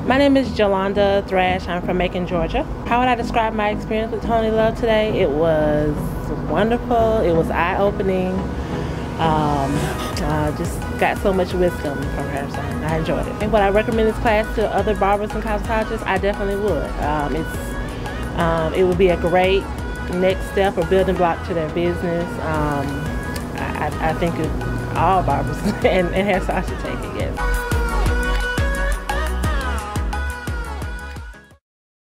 My name is Joilanda Thrash. I'm from Macon, Georgia. How would I describe my experience with Tony Love today? It was wonderful. It was eye-opening. Just got so much wisdom from her, so I enjoyed it. And would I recommend this class to other barbers and cosmetologists? I definitely would. It would be a great next step or building block to their business. I think all barbers and hairstylists should take it, yes.